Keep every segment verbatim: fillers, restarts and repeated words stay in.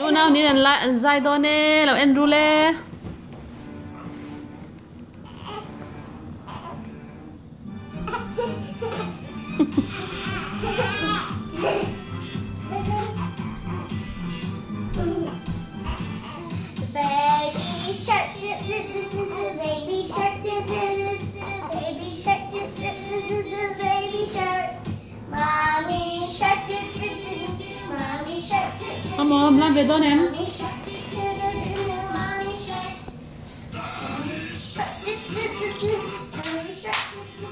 Lúc nào ní là lại dài đó nè, làm em ru lê. Baby shark, baby shark, baby shark, baby shark, mommy shark, mommy shark. Không ôm, làm về đó nè. Mommy shark, mommy shark, mommy shark,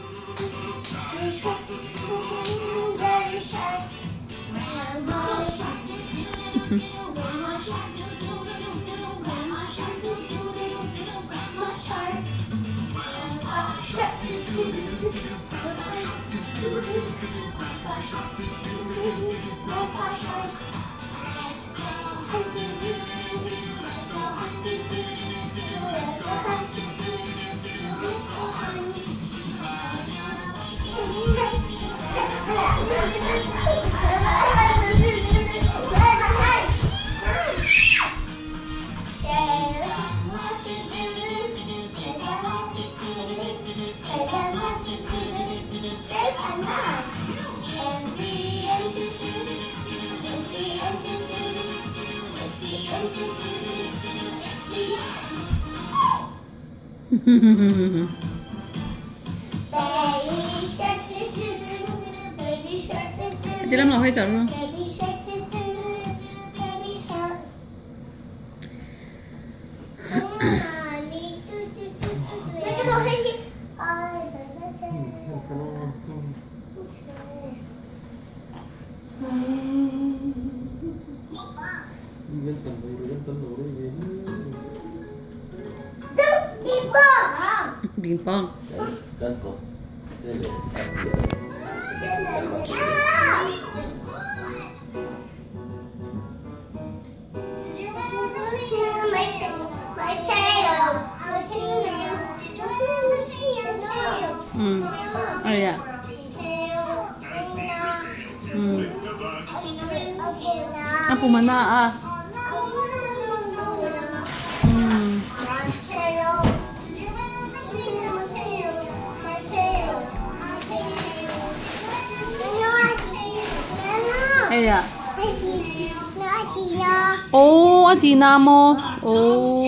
baby shark, grandma shark, grandma shark. Chị làm nào hay chọn không? Ping pong. Kan kok. Hmm. Oh ya. Hmm. Apa mana ah? Hmm. Iya. Oh, Athena mo. Oh.